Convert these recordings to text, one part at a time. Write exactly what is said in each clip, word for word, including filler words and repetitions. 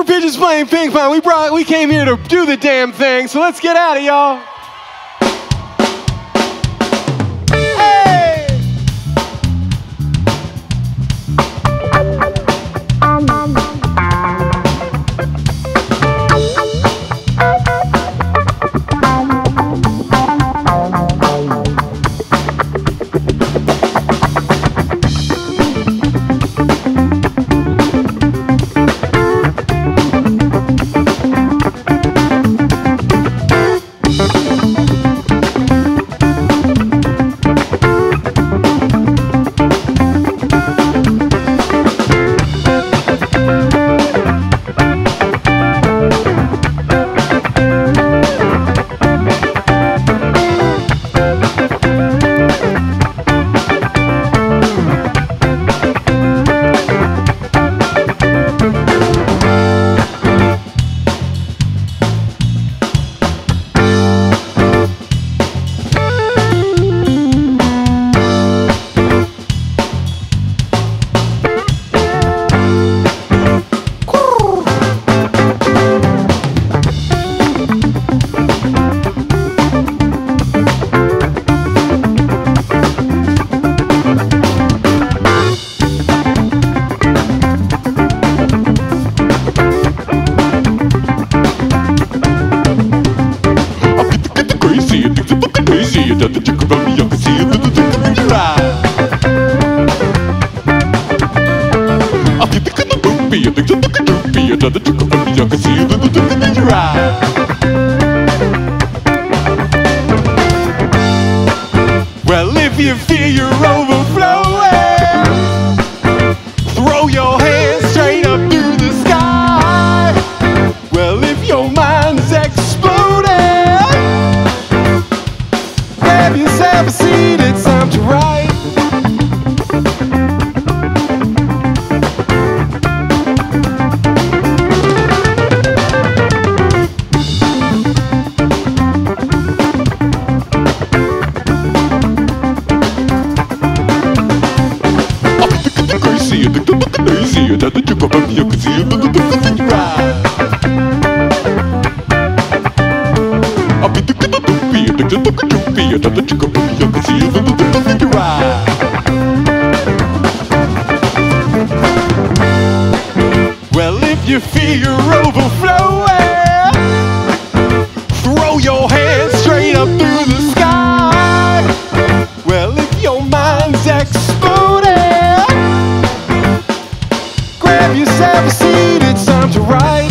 Pigeons playing ping pong. We brought, we came here to do the damn thing, so let's get at it, y'all. Hey! Well, if you feel you're overflowing, throw your hands straight up through the sky. Well, if your mind's exploding, grab yourself a seat, it's time to write. Well, if you feel you're overflowing, throw your hands straight up through the sky. Well, if your mind's exploding, grab yourself a seat, it's time to write.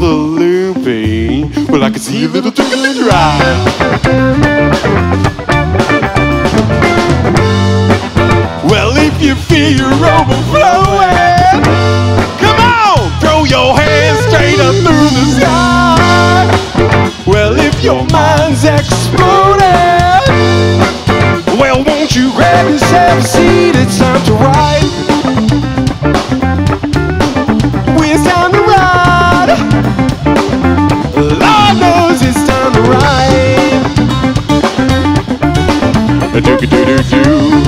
little loopy. Well, I can see a little twinkle in your eye. Well, if you feel you're overflowing, come on, throw your hands straight up through the sky. Well, if your mind's exploding, well, won't you grab yourself a seat? It's time to ride. It's time to ride. Lord knows it's time to ride. Do-do-do-do-do.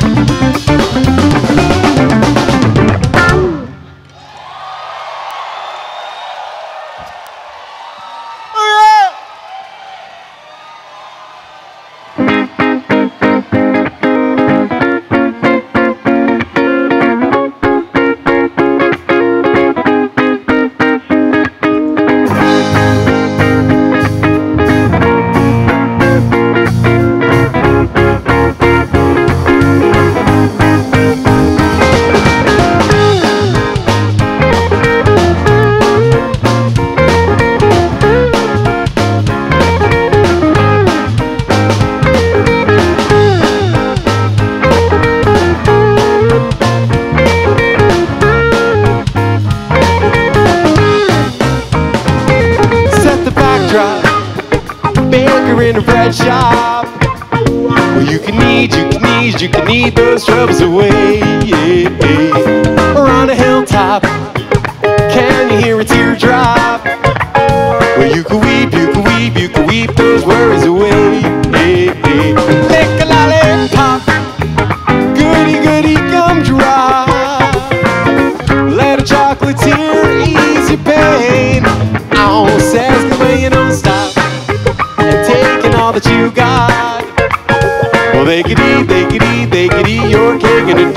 Baker in a bread shop. Well, you can eat, you can eat, you can eat those troubles away. Yeah. Or on a hilltop, can you hear a teardrop? Well, you can weep, you can weep, you can weep those worries away. Yeah. Lick a lollipop, goody goody gumdrop. Let a chocolate tear ease your pain. Oh, says the way you don't stop. All that you got. Well, they could eat, they could eat, they could eat your cake in a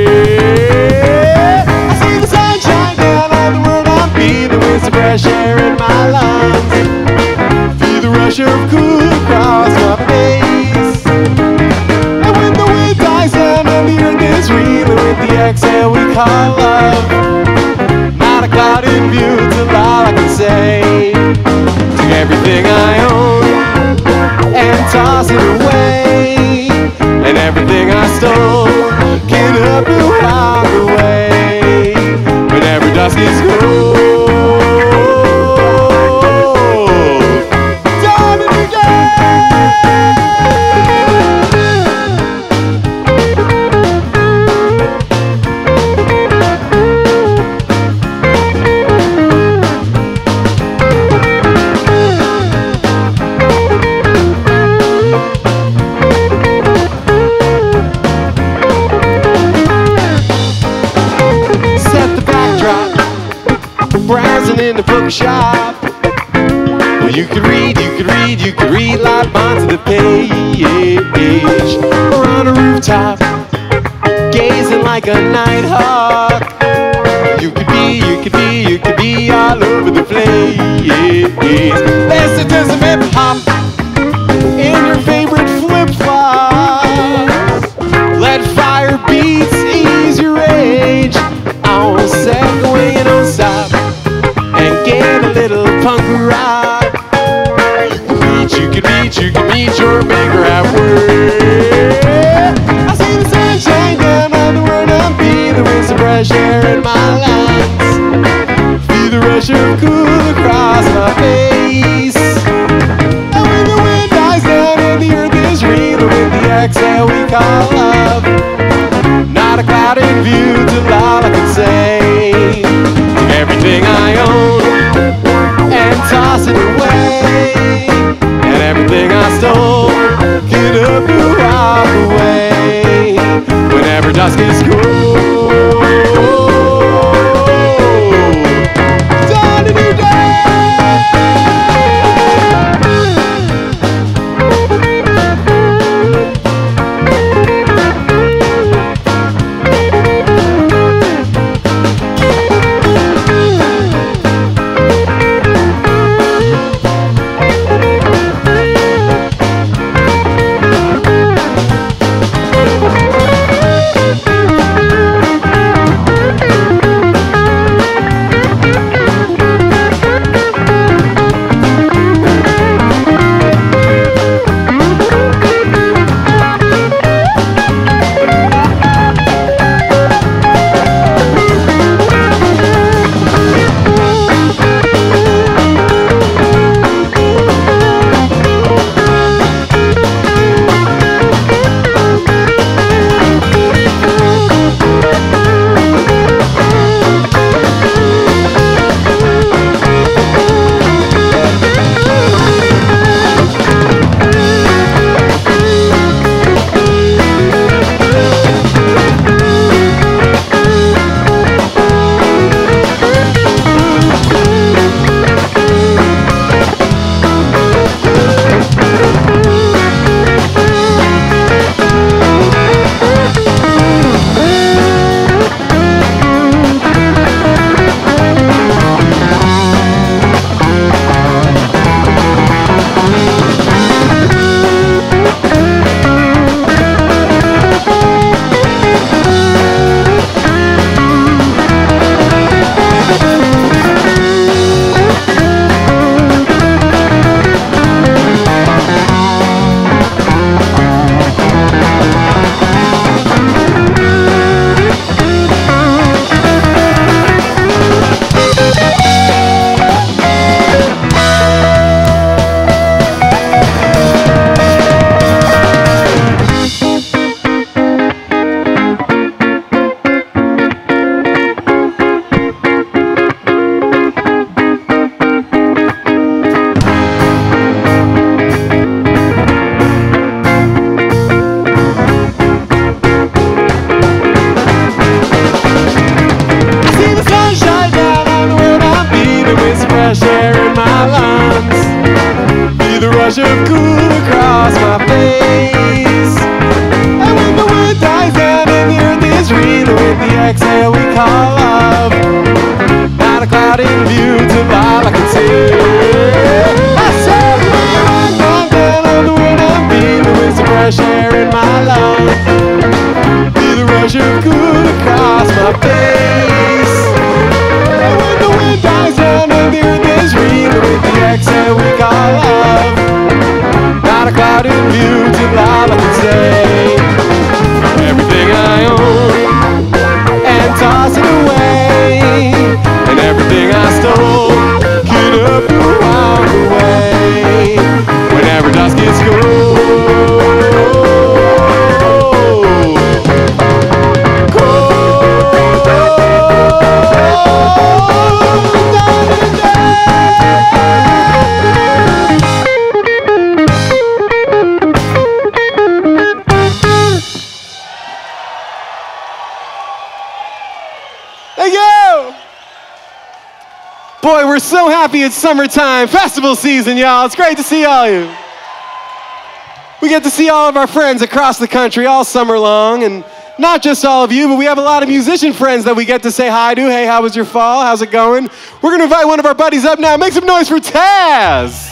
day. I see the sunshine down on the world. I'm breathing with some fresh air in my lungs. Feel the rush of cool across my face. And when the wind dies down and the earth is reeling with the exhale we call love, not a cloud in view till all I can say to everything I own and toss it away, and everything I stole can help you out the way whenever dusk is cold. Dawn of the day. Browsing in the bookshop. Well, you could read, you could read, you could read live onto the page. Or on a rooftop, gazing like a night hawk. You could be, you could be, you could be all over the place. Listen to some hip hop in your favorite flip flops. Let fire beats ease your rage. On a second way you don't stop. Get a little punk rock. You can reach, you can reach your maker at work. I see the sunshine down on the world. I'm feeling with some fresh air in my lungs. Feel the rush of cool across my face. And when the wind dies down and the earth is reeling with the exhale we call love, not a cloud in view till all I can say to everything I own and toss it away, and everything I stole can help you out the way whenever dusk is cold. Dawn of the day. Thank you. the rush of cool across my face. And when the wind dies down and the earth is reeling with the exhale we call love, not a cloud in view till all I can see. I said when the wind comes down on the wind I'm feeling with some fresh air in my lungs, feel the rush of cool across my face. And when the wind dies down and the earth is reeling with the exhale we call love, not a cloud in view till all I can say. Everything I own and toss it away, and everything I stole, get up and walk away. Whenever dusk gets cold, boy, we're so happy it's summertime, festival season, y'all. It's great to see all of you. We get to see all of our friends across the country all summer long, and not just all of you, but we have a lot of musician friends that we get to say hi to. Hey, how was your fall? How's it going? We're going to invite one of our buddies up now. Make some noise for Taz.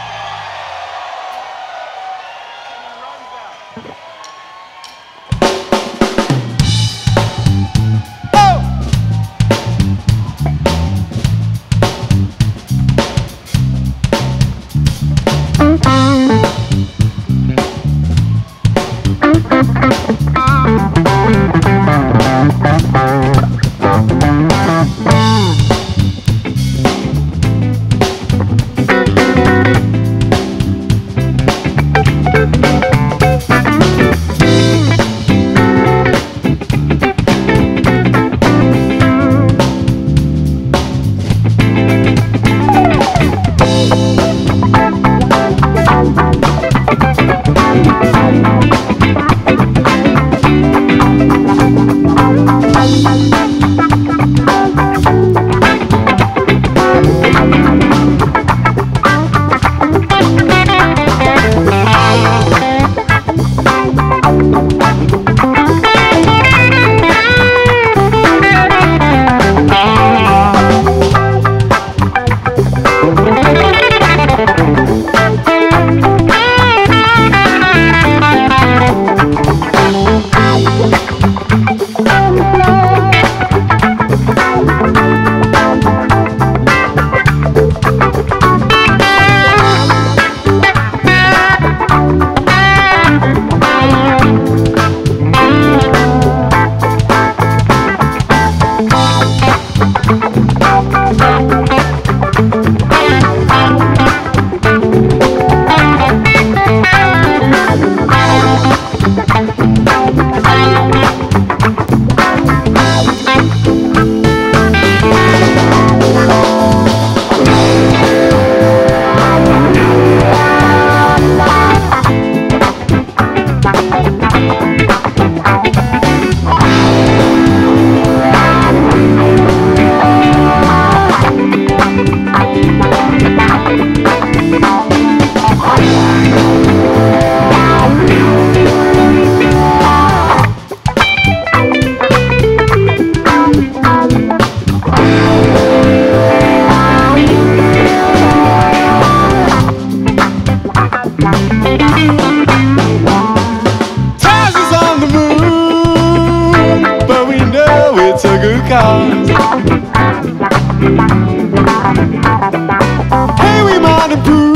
Hey, we might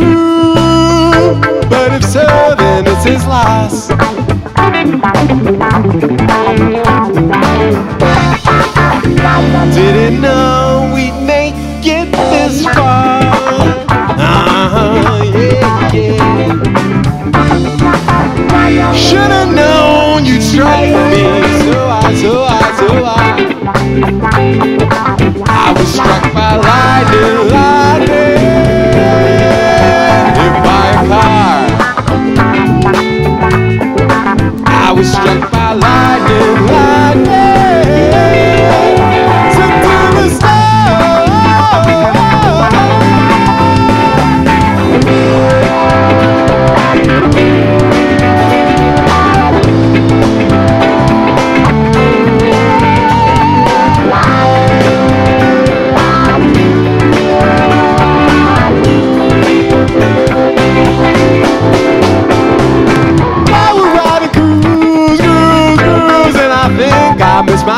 improve, but if so, then it's his loss. Didn't know we'd make it this far. Uh-huh, yeah, yeah. Should've known you'd strike me, so I, so I, so I I was struck by lightning, lightning, hit by a car. I was struck by lightning.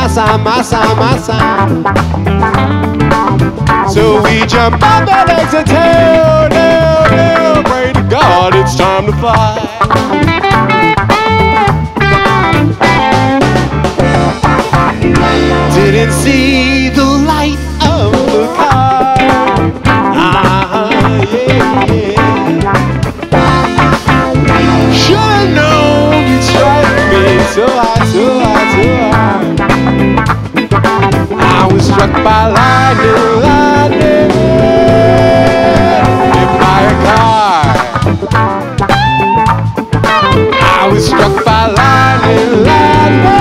my side, my side, my side. So we jump up and exit tail, tail, tail. Pray to God it's time to fly. Didn't see the light of the car. Ah, yeah, yeah. Should've known you'd strike me so hard, so hard, so hard. I was struck by lightning, lightning, hit by a car. I was struck by lightning, lightning.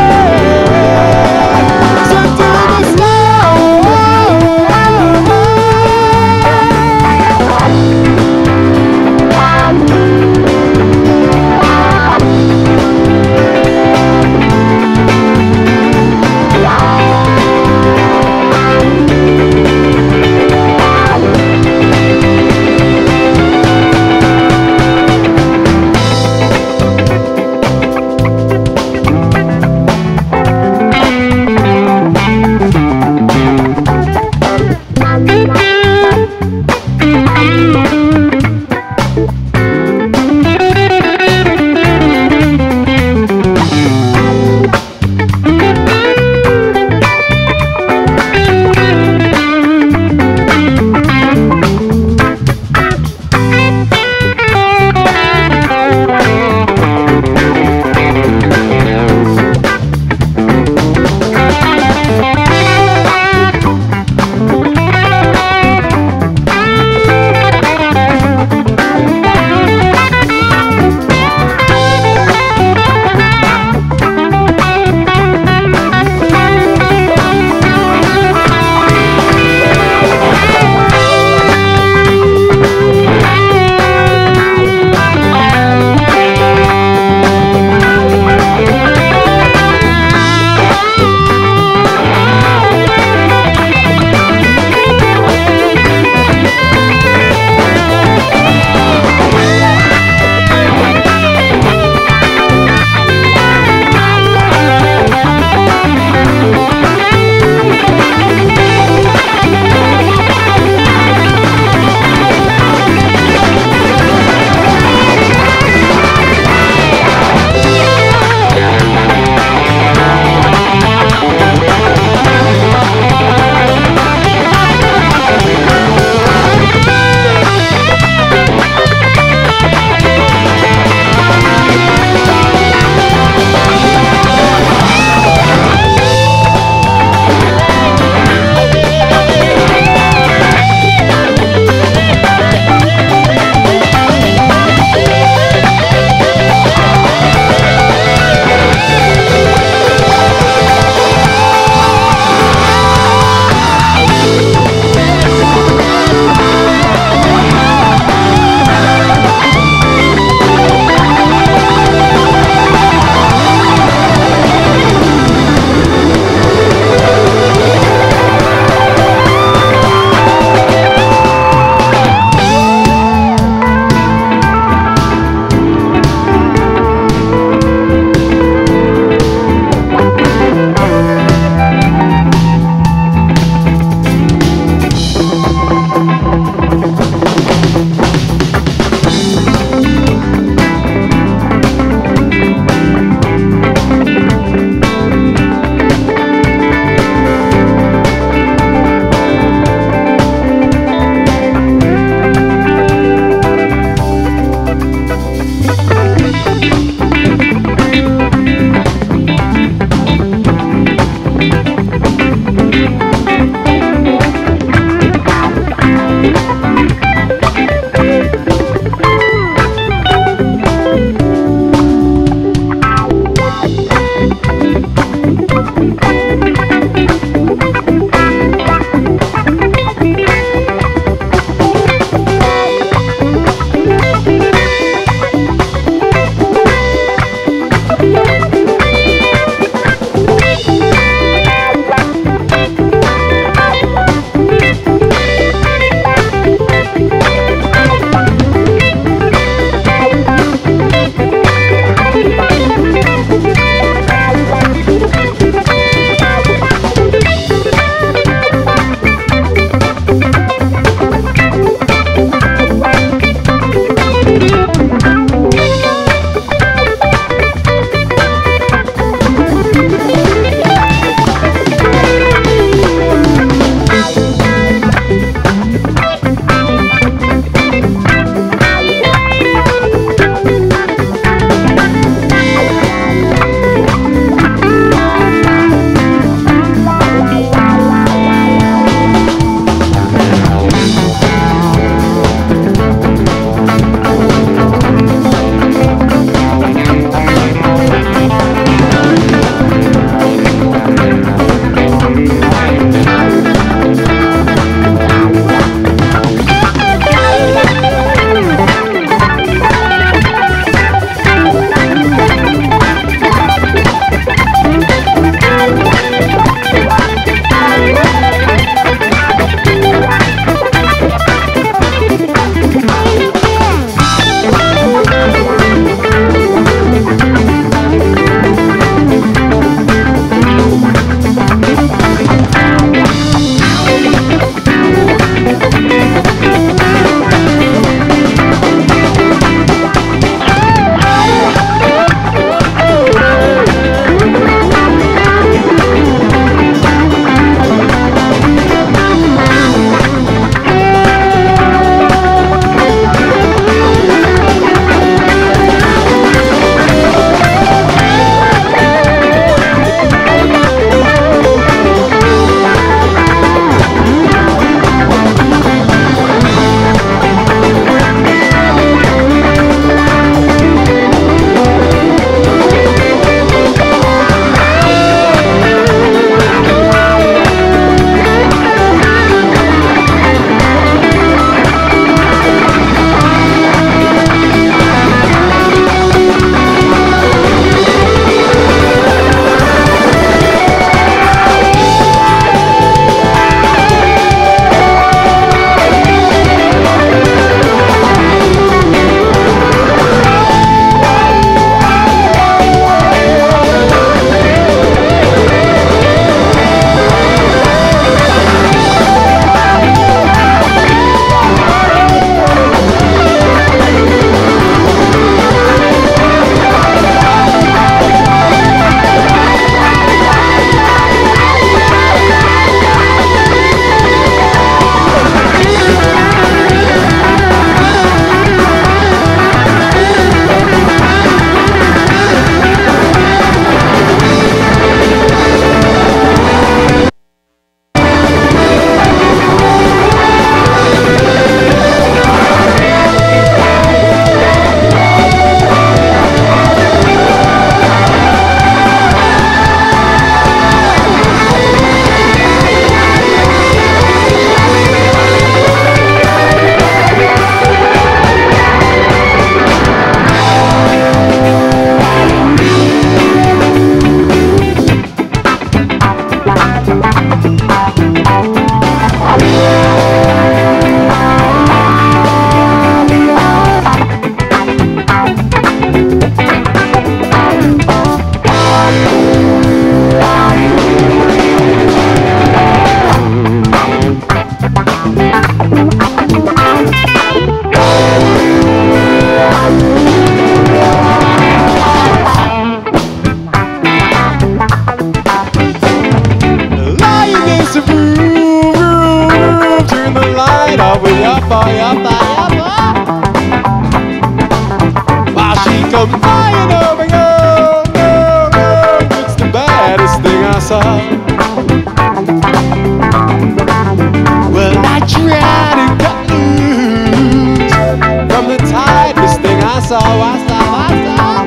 saw, I saw, I saw.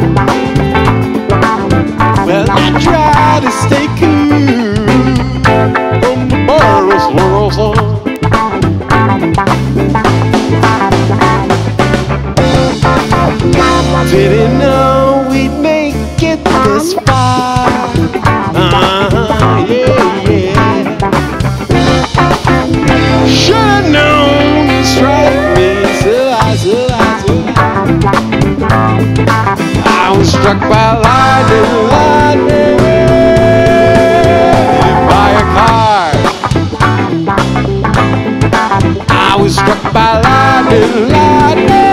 Well, I try to stay cool on the barrels swirls on. Didn't know we'd make it this far. Uh-huh, yeah, yeah. Should've known you'd strike me so I, so I, so I. I was struck by lightning, lightning, by a car. I was struck by lightning, lightning.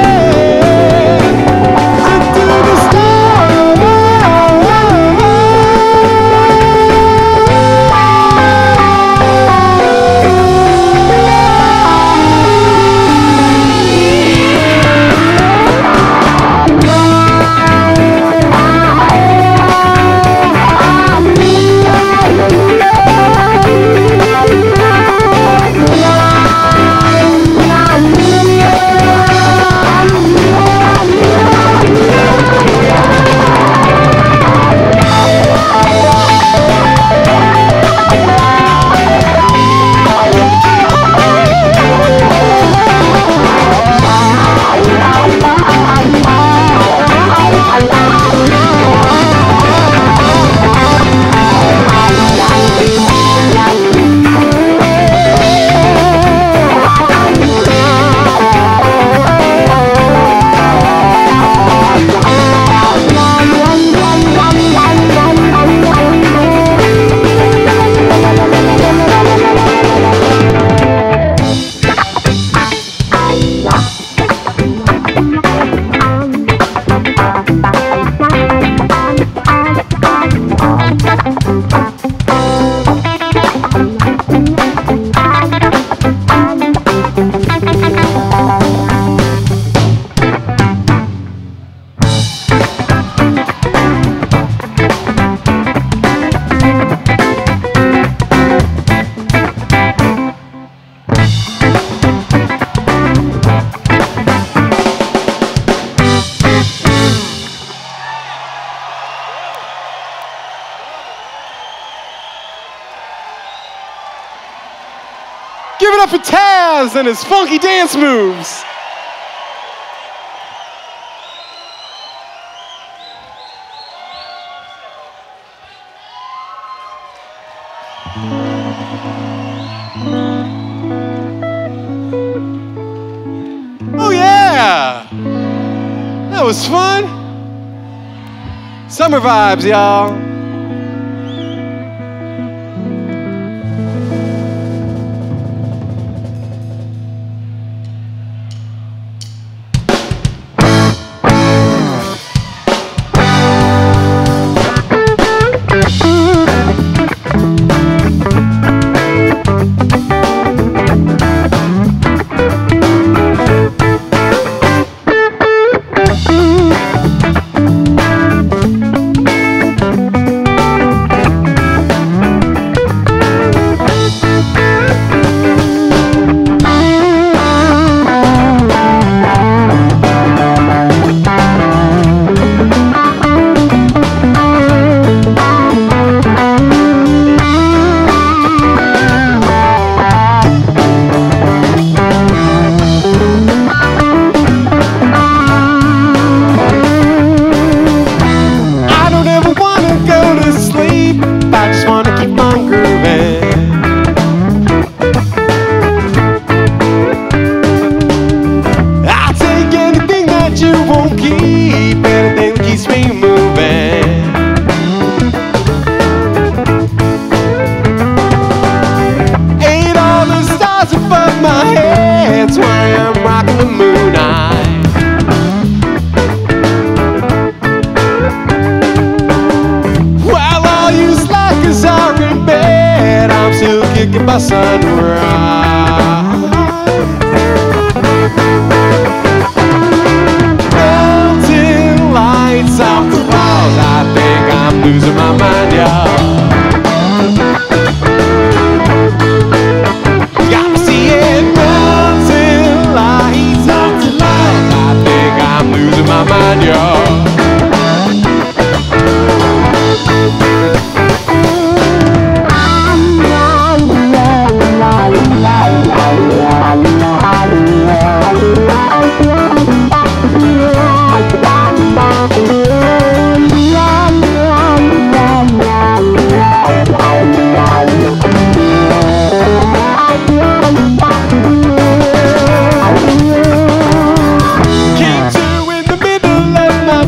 Give it up for Taz and his funky dance moves. Oh yeah, that was fun. Summer vibes, y'all. By sunrise, melting lights off the walls. I think I'm losing my mind, y'all. Got me seeing melting lights off the walls. I think I'm losing my mind. mind, y'all. Came to in the middle of my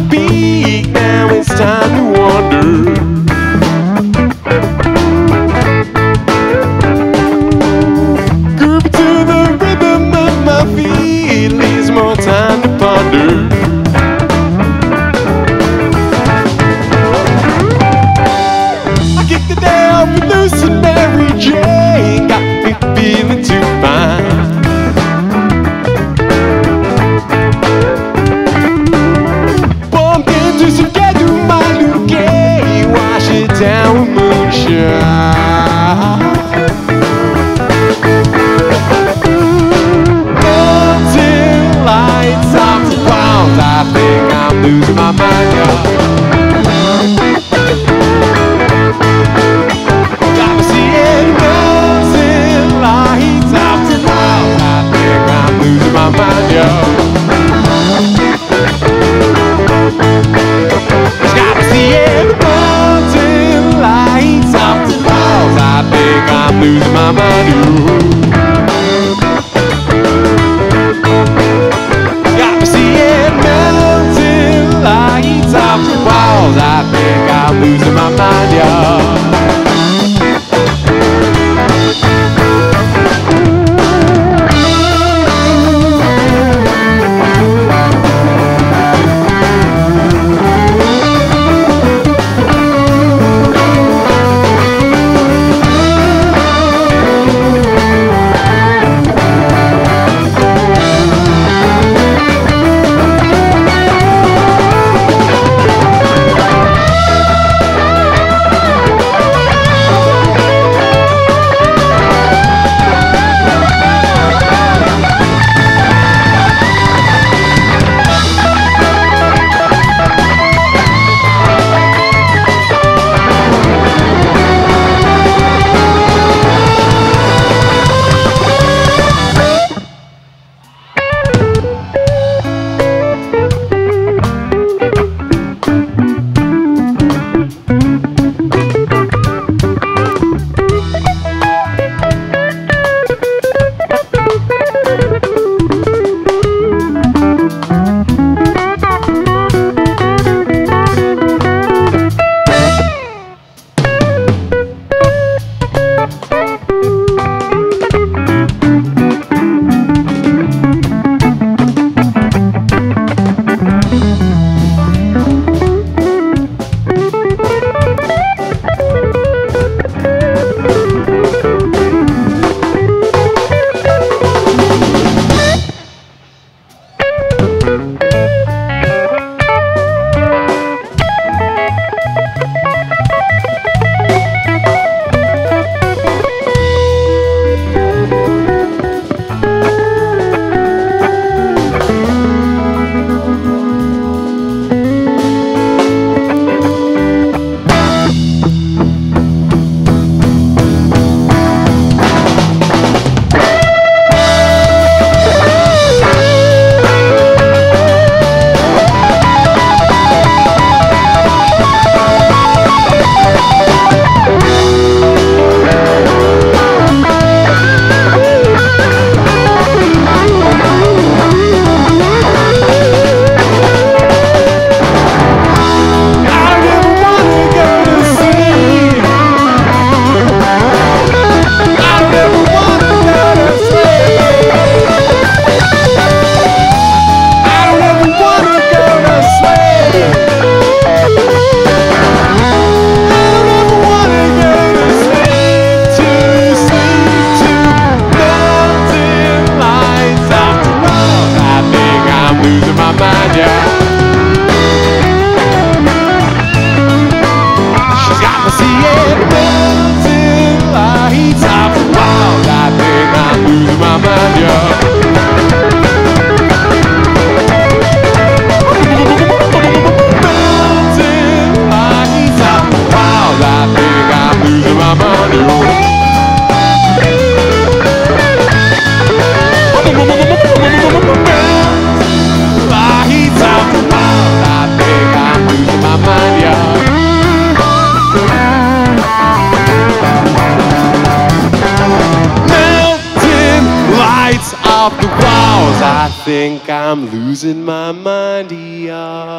think I'm losing my mind, yeah.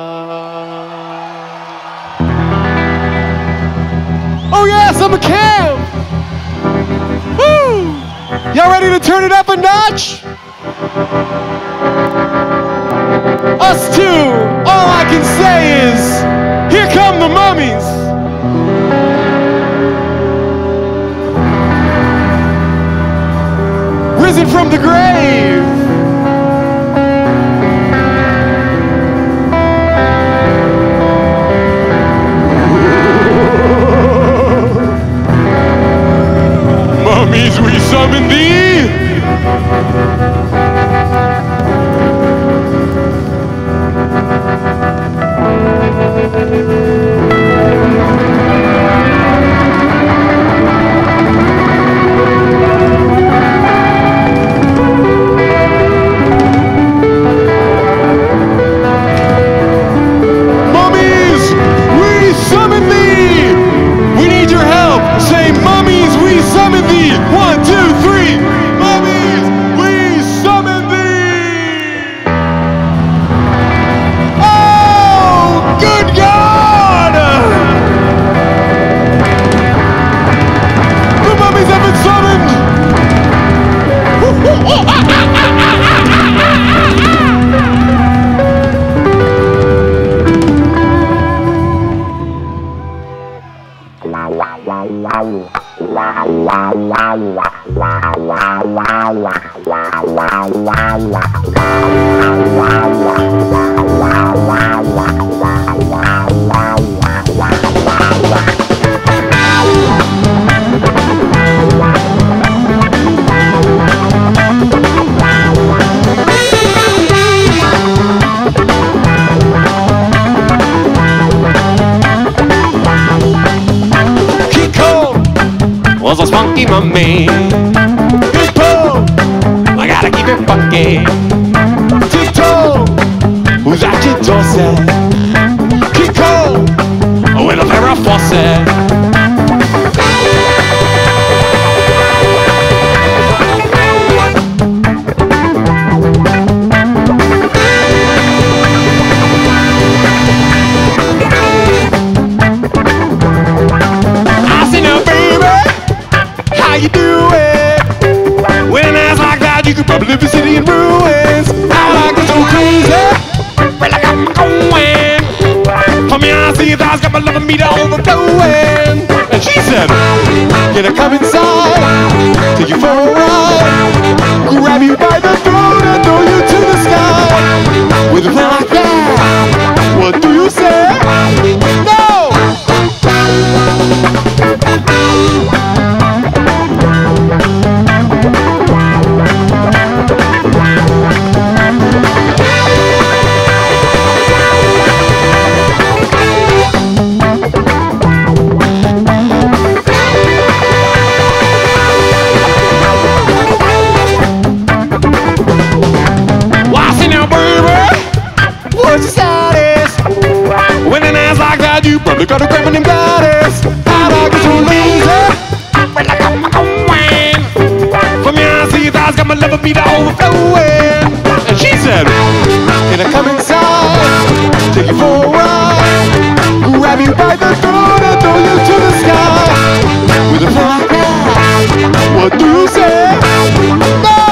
Oh yes, I'm a Cam! Woo! Y'all ready to turn it up a notch? Us two, all I can say is, here come the mummies! Risen from the grave! Mummies, we summon thee! Was a spunky mummy. Hippo, I gotta keep it funky. Tiptoe, who's at your doorstep? Kiko, with a pair of faucets. I see no baby. How you doing? When it's like that, you could probably live the city in ruins. How I get so crazy, feel like I'm going. For me, I see thighs got my love and meat overflowing. And she said, can I come inside, take you for a ride, grab you by the throat and throw you to the sky? With a plan like that, what do you say? No! You probably got a grab and got us. How about you so lazy? Feel like I'm going. For me, I see thighs got my love and beat overflowing. And she said, can I come inside, take you for a ride, grab you by the throat and throw you to the sky? With a fly guy, what do you say? No!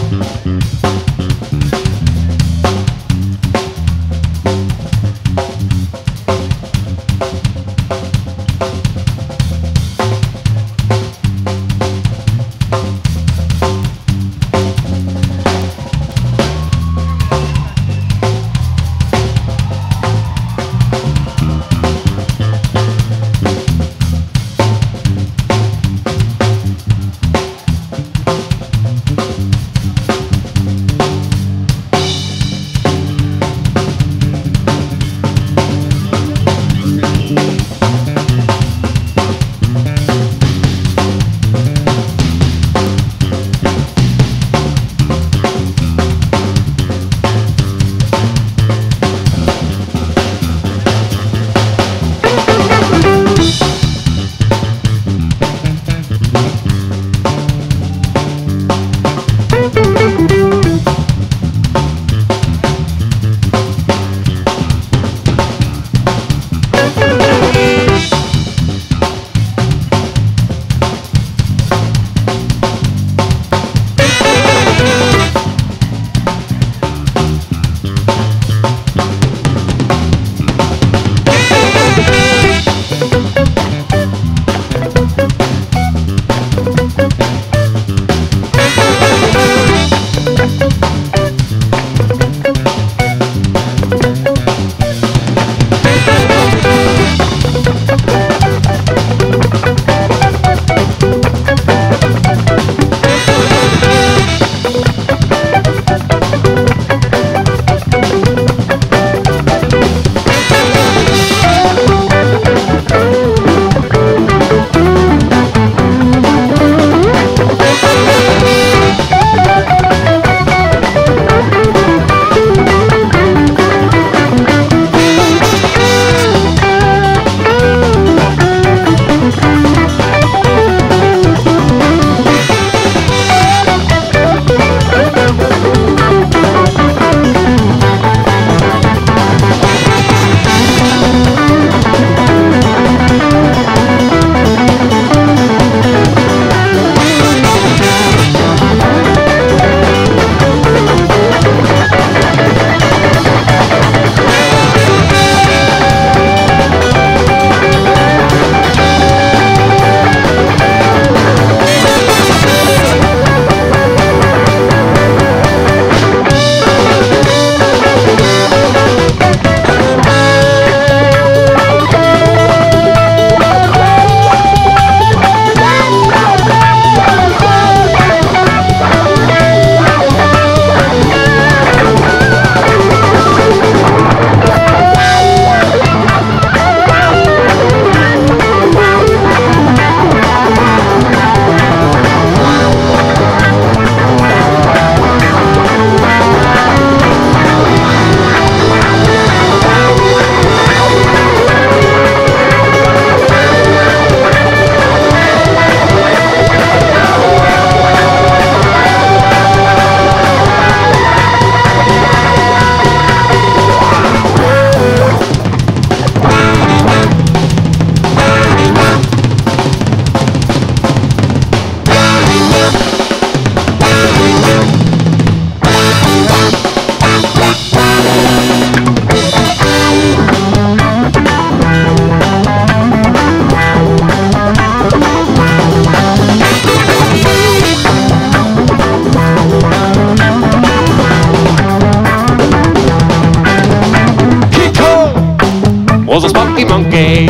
was a spunky monkey.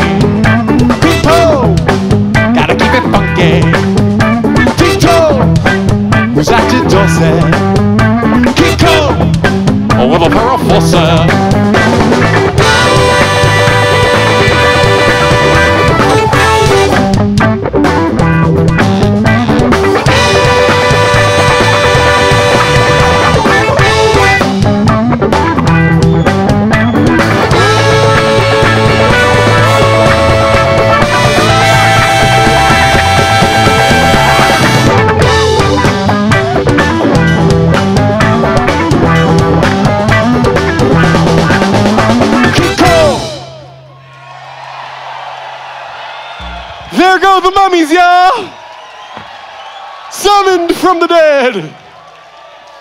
People, gotta keep it funky. Tito, who's at your doorstep. Kiko, with a pair of forceps. There go the mummies, y'all! Summoned from the dead!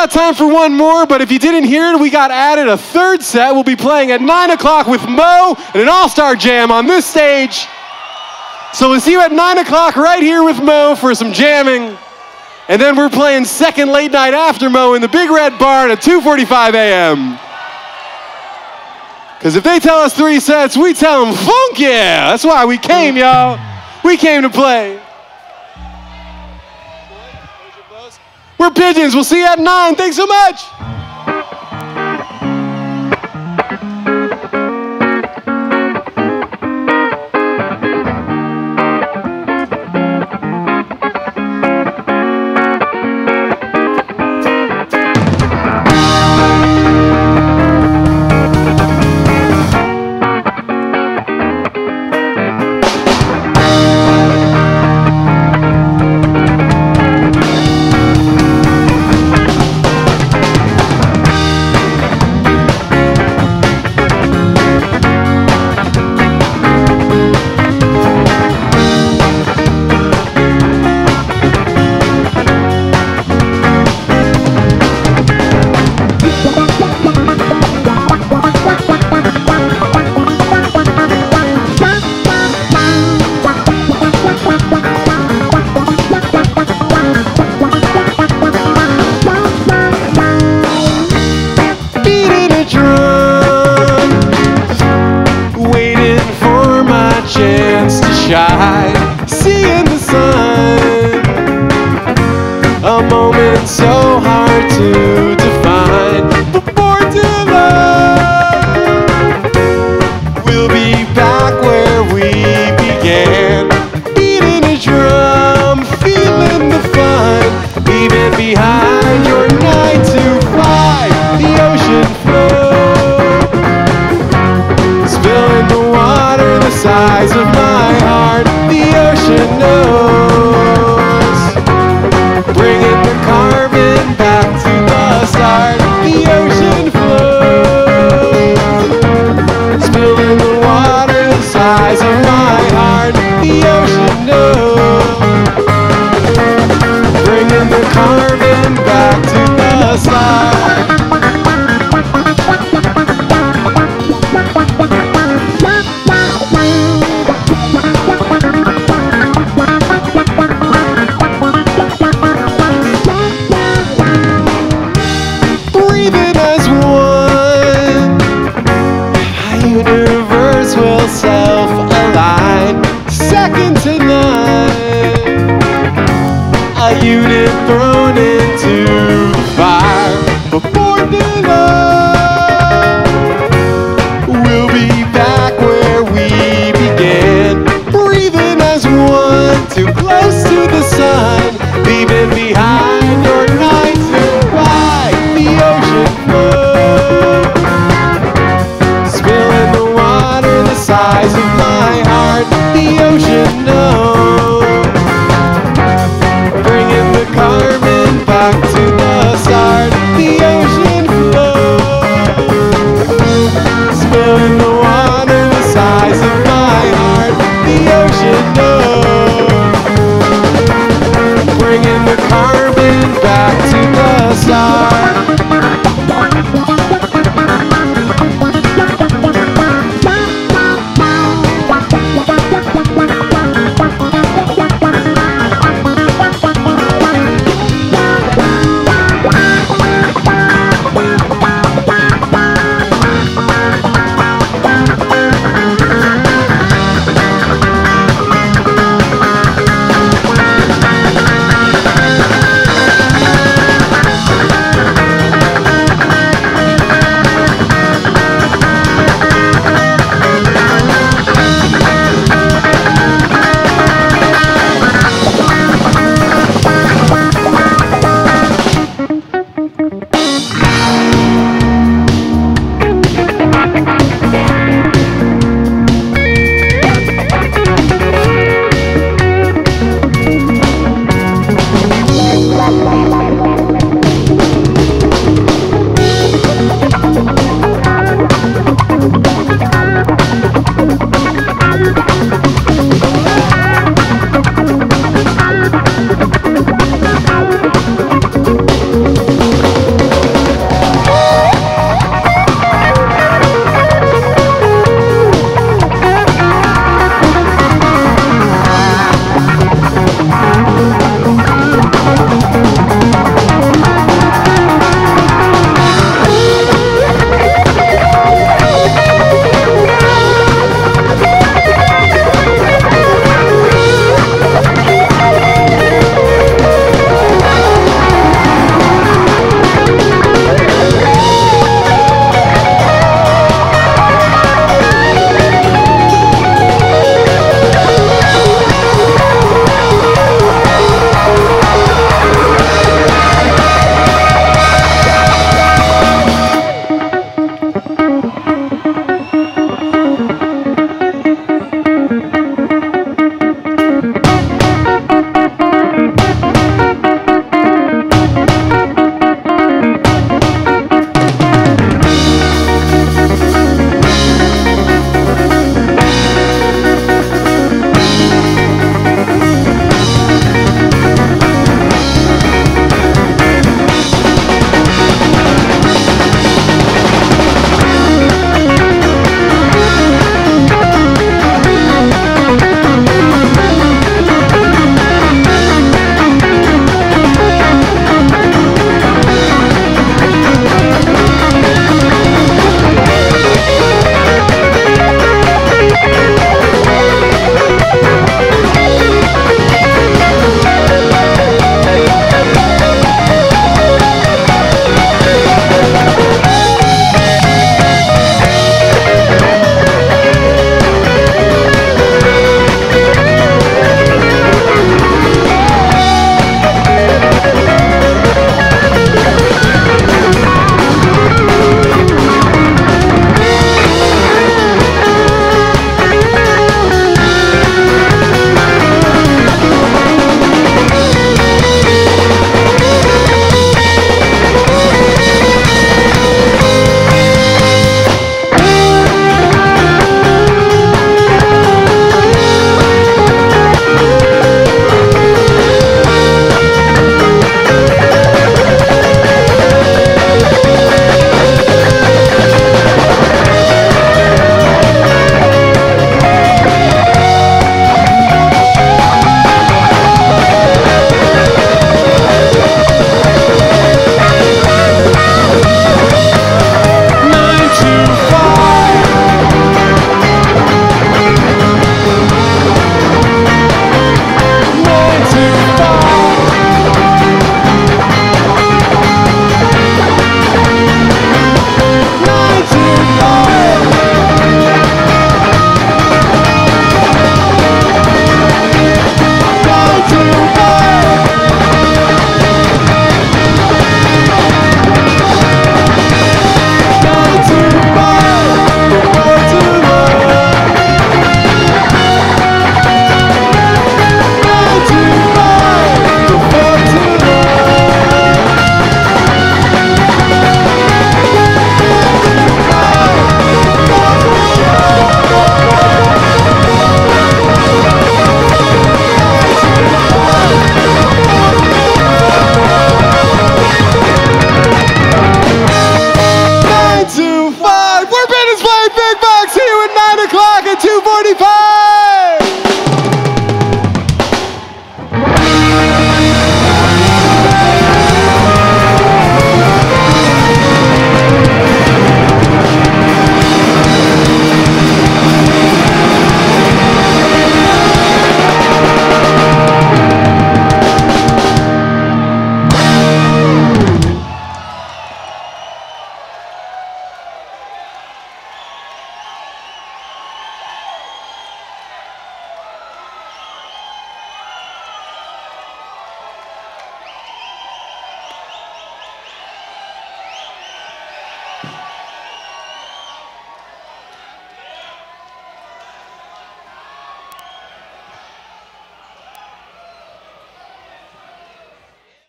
got time for one more, but if you didn't hear it, we got added a third set. We'll be playing at nine o'clock with Mo and an all-star jam on this stage. So we'll see you at nine o'clock right here with Mo for some jamming. And then we're playing second late night after Mo in the Big Red Barn at two forty-five a m Because if they tell us three sets, we tell them, funk yeah! That's why we came, y'all. We came to play. We're Pigeons. We'll see you at nine. Thanks so much. Seeing the sun, a moment so hard to define, but born to love. We'll be back where we began, beating a drum, feeling the fun, even behind your nine to five, the ocean flow, spilling the water the size of my heart. The ocean knows, bringing the carbon back to the start. The ocean flows, spilling the water the size of my heart. The ocean knows, bringing the carbon